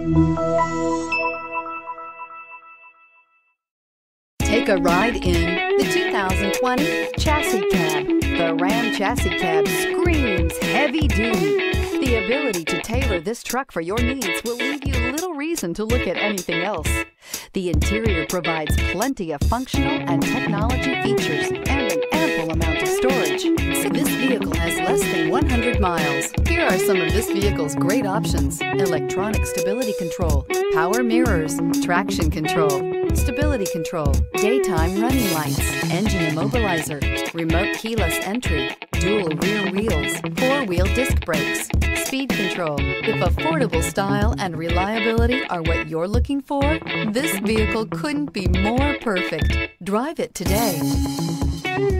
Take a ride in the 2020 Chassis Cab. The Ram Chassis Cab screams heavy duty. The ability to tailor this truck for your needs will leave you little reason to look at anything else. The interior provides plenty of functional and technology features and an ample amount of storage. So this vehicle has less than 100 miles. Here are some of this vehicle's great options: electronic stability control, power mirrors, traction control, stability control, daytime running lights, engine immobilizer, remote keyless entry, dual rear wheels, four-wheel disc brakes, speed control. If affordable style and reliability are what you're looking for, this vehicle couldn't be more perfect. Drive it today.